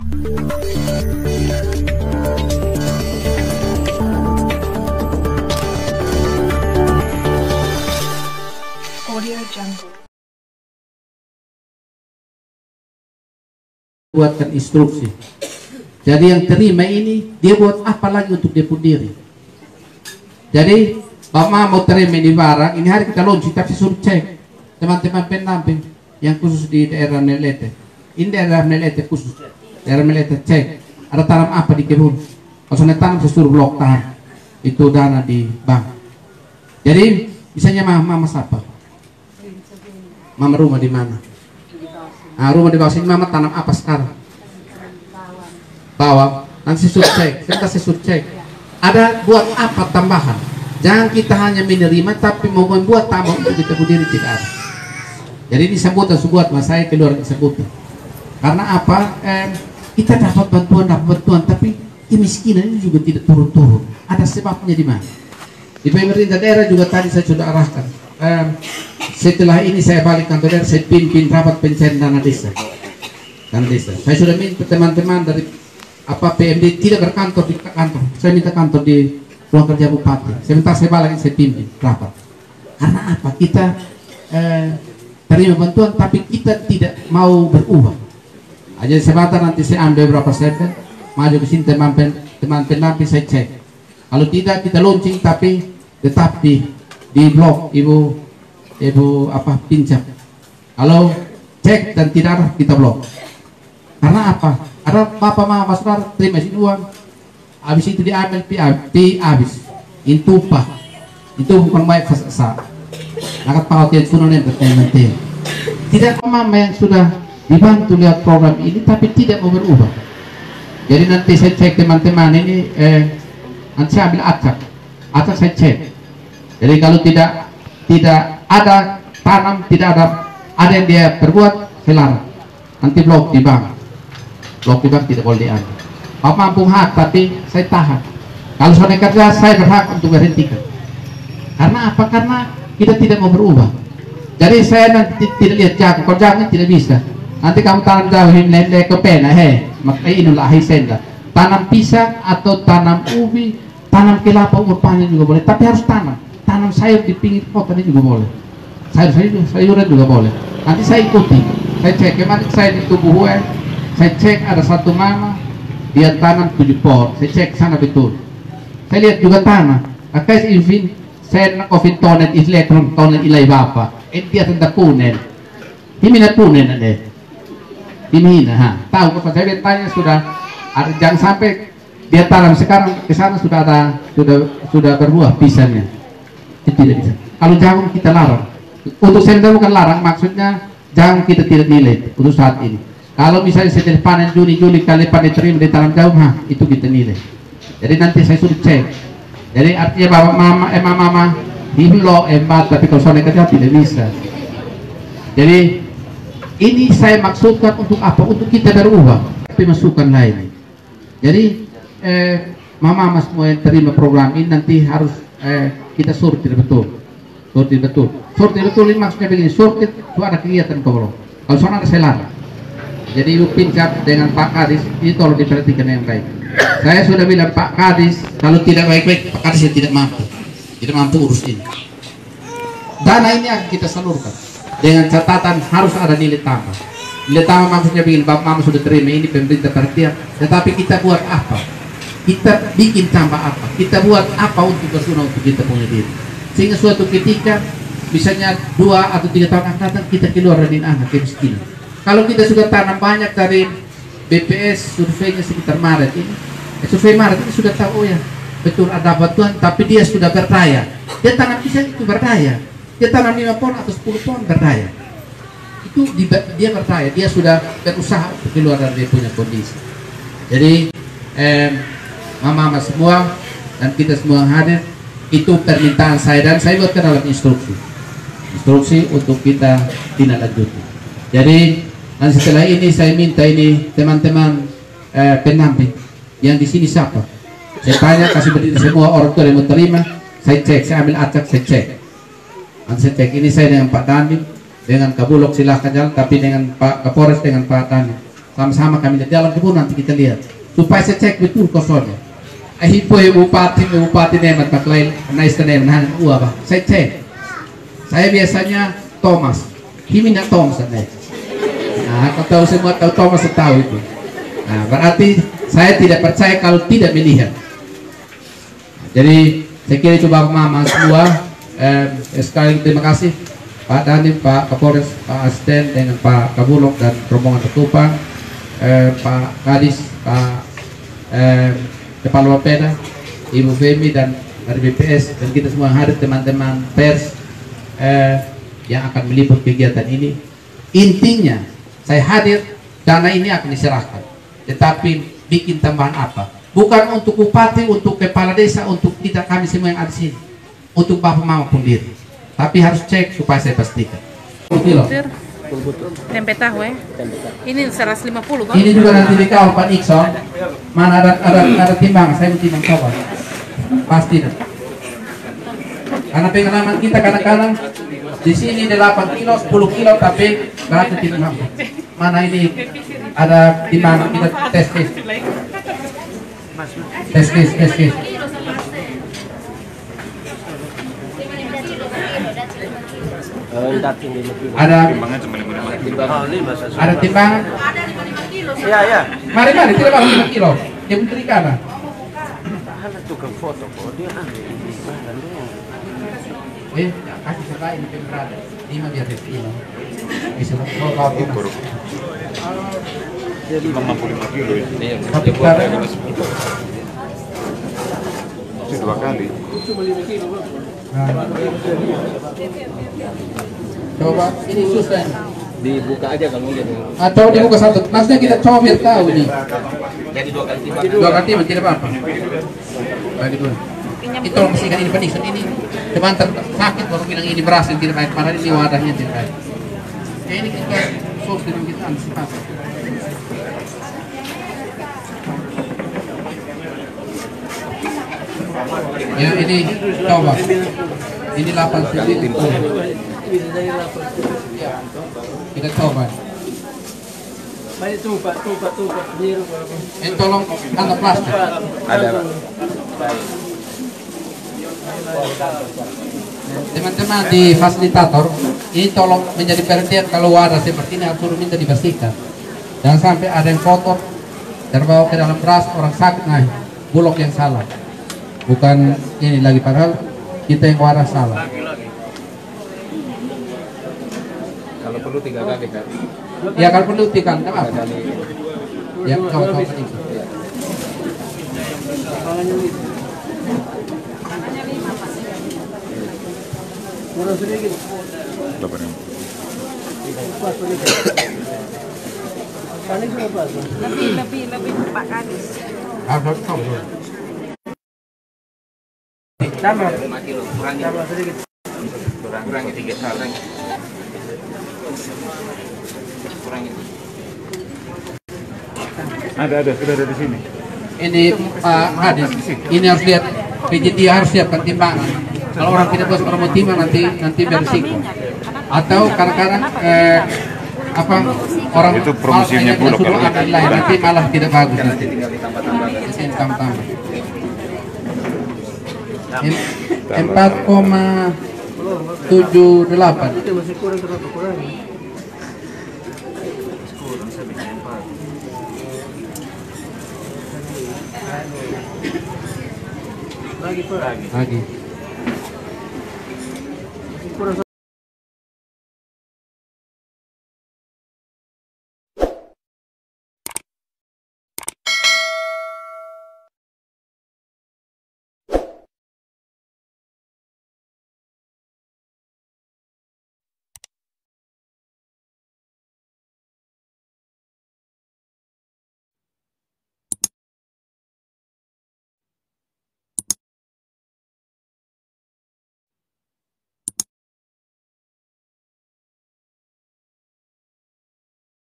Audio Jungle. Buatkan instruksi. Jadi yang terima ini dia buat apa lagi untuk dia pun diri. Jadi Bapak mau terima ini barang, ini hari kita launching tapi suruh cek teman-teman pendamping yang khusus di daerah Melete. Ini daerah Melete khusus. Daerah Melete cek ada tanam apa di kebun. Kalau tanam saya suruh blok tahan. Itu dana di bank. Jadi misalnya mama siapa? Mama rumah di mana? Nah, rumah di bawah sini mama tanam apa sekarang? Bawang. Nanti saya suruh cek. Saya suruh cek. Ada buat apa tambahan? Jangan kita hanya menerima tapi mau membuat tambah untuk kita berdiri tidak ada. Jadi ini sambutan sebuat mas saya keluar sambutan. Karena apa? Kita dapat bantuan tapi kemiskinan ini juga tidak turun-turun. Ada sebabnya di mana? Di pemerintah daerah juga tadi saya sudah arahkan. Setelah ini saya balik kantor daerah, saya pimpin rapat pencarian dana desa. Saya sudah minta teman-teman dari PMD tidak berkantor di kantor. Saya minta kantor di ruang kerja bupati. Sebentar saya balik, saya pimpin rapat. Karena apa? Kita terima bantuan tapi kita tidak mau berubah. Aja sebentar nanti saya ambil beberapa segmen, maju ke sini teman pendamping saya cek. Kalau tidak kita launching tapi tetap di blok ibu pinjam. Kalau cek dan tidak ada kita blok. Karena apa? Ada bapak mama saudara terima sini uang, habis itu diambil habis. Itu pak, itu bukan baik fasa. Akan paut yang sunan yang bertenang. Tidak mama yang sudah dibantu lihat program ini tapi tidak mau berubah. Jadi nanti saya cek teman-teman ini, nanti saya ambil acak saya cek. Jadi kalau tidak ada tanam, tidak ada yang dia perbuat, saya larang. Nanti blok di bank tidak boleh diambil. Bapak mampu hak tapi saya tahan. Kalau soalnya kerja saya berhak untuk berhentikan. Karena apa? Karena kita tidak mau berubah. Jadi saya nanti tidak lihat jagung, kalau jagung tidak bisa. Nanti kamu tanam jauh lele ke pena, maka inilah senda. Tanam pisang atau tanam ubi, tanam kelapa umur panjang juga boleh. Tapi harus tanam sayur di pinggir kota ini juga boleh. Sayuran juga boleh. Nanti saya ikuti. Saya cek kemarin saya di tubuh saya cek ada satu mama dia tanam 7 pot. Saya cek sana betul. Saya lihat juga tanah. Akas infin saya nak ofin tonet isletron tonet ilai bapa. Dia tanda punen. Diminat punen ade. Dimina tahu kok saya tanya sudah ada, jangan sampai dia tanam sekarang ke sana sudah berbuah pisangnya. Itu tidak bisa. Kalau jagung kita larang. Untuk senda bukan larang, maksudnya jagung kita tidak nilai untuk saat ini. Kalau misalnya setelah panen Juni kali panen terima di tanam jagung, itu kita nilai. Jadi nanti saya suruh cek. Jadi artinya bapak mama himlo empat, tapi kalau soalnya kerja tidak bisa. Jadi ini saya maksudkan untuk apa? Untuk kita berubah. Tapi masukan lain. Jadi mama semua yang terima program ini nanti harus kita sortir betul. Sortir betul ini maksudnya begini. Sortir itu ada kegiatan kalau soalnya ada selar. Jadi ibu pinjam dengan Pak Kadis ini tolong diperhatikan yang baik. Saya sudah bilang Pak Kadis kalau tidak baik-baik Pak Kadis tidak mampu urus ini. Dana ini akan kita salurkan dengan catatan harus ada nilai tambah. Nilai tambah maksudnya begini, Bapak Mama sudah terima ini pemerintah perhatian, tetapi kita buat apa? Kita bikin tambah apa? Kita buat apa untuk berguna untuk kita punya diri? Sehingga suatu ketika misalnya 2 atau 3 tahun akan datang kita keluar dari angka kemiskinan. Kalau kita sudah tanam banyak dari BPS surveinya sekitar Maret ini, survei Maret ini sudah tahu ya betul ada bantuan, tapi dia sudah berdaya. Dia tanam pisang itu berdaya. Dia tanam 5 pohon atau 10 pohon berdaya. Itu dia berdaya. Dia sudah berusaha untuk keluar dari dia punya kondisi. Jadi mama semua dan kita semua hadir, itu permintaan saya dan saya buatkan dalam instruksi untuk kita tindak lanjuti. Jadi dan setelah ini saya minta ini teman-teman pendamping yang di sini siapa? Saya tanya, kasih berdiri semua orang tua yang mau terima. Saya cek, saya ambil acak, saya cek. Dan saya cek ini saya dengan Pak Dandim, dengan Kabulok silahkan jalan, tapi dengan Pak Kapolres dengan Pak Dandim. sama-sama kami lihat jalan kebun, nanti kita lihat supaya saya cek betul kosongnya. Ahipo bupati nemat paklain nais tenem nah bah. Saya cek. Saya biasanya Thomas. Kimi nggak Thomas nih. Nah, kau tahu semua tahu Thomas tahu itu. Nah, berarti saya tidak percaya kalau tidak melihat. Jadi saya kira coba mama semua. Sekali terima kasih Pak Dandim, Pak Kapolres, Pak Asisten dengan Pak Kabulok dan rombongan Ketupang, Pak Kadis, Pak Kepala Bapeda, Ibu Femi dan dari BPS dan kita semua hadir, teman-teman pers yang akan meliput kegiatan ini. Intinya saya hadir, dana ini akan diserahkan, tetapi bikin tambahan apa? Bukan untuk bupati, untuk kepala desa, untuk kita kami semua yang ada di sini, untuk bapak mama pun diri. Tapi harus cek supaya saya pastikan. Kilo. Tempe tahu ya? Ini 150 kan? Ini juga nanti dikau Pak Ikson. Mana ada timbang, saya mau timbang kawan. Pasti dah. Karena pengalaman kita kadang-kadang di sini 8 kilo, 10 kilo, tapi nggak ada timbang. Mana ini ada timbang, kita tes. Ada timbangan? Ya. Mari tidak bang 5 kilo. Dia berikan. Ada tukang foto kok dia Kasih serta ini pemberada 5 biar kilo. Bisa kau ukur. jadi 55 kilo ini. Tapi sekarang Itu 2 kali. Coba ini susah. Dibuka aja kalau lihat. Atau dibuka satu. Maksudnya kita coba biar tahu ini. Jadi 2 kali timbang. 2 kali timbang tidak apa-apa. Bagi dulu. Itu masih kan ini pening ini. Teman sakit baru bilang ini berhasil tidak baik. Padahal ini wadahnya tidak baik. Ya ini kita sos dengan kita antisipasi. Ya ini coba. Ini 8 cm. Kita coba. Baik tumpah biru. Tolong anggap plastik. Ada. Teman-teman di fasilitator, ini tolong menjadi perhatian kalau wadah seperti ini harus minta dibersihkan. Jangan sampai ada yang kotor terbawa ke dalam beras orang sakit, nah bulog yang salah. Bukan ini lagi, padahal kita yang wadah salah. Kalau perlu 3 kali kan. Ya kalau perlu tikan, apa? Ya kawan-kawan itu. Murah sedikit. Kanis berapa? Lebih Pak Kadis. Harus tahu. Tambah 5 kilo. Kurangi. tambah sedikit. Kurangi 3 kali. Kurangi. Ada sudah ada di sini. Ini Pak Hadis, ini harus lihat PJT harus siapkan timbangan. Kalau orang tidak bos orang mau timbang nanti berisiko. Atau kadang-kadang orang Itu promosinya Bulog kalau akan lain nanti malah tidak bagus nanti. Ini tambah. Ini 4,78. Itu masih kurang berapa kurang? Lagi per. Lagi.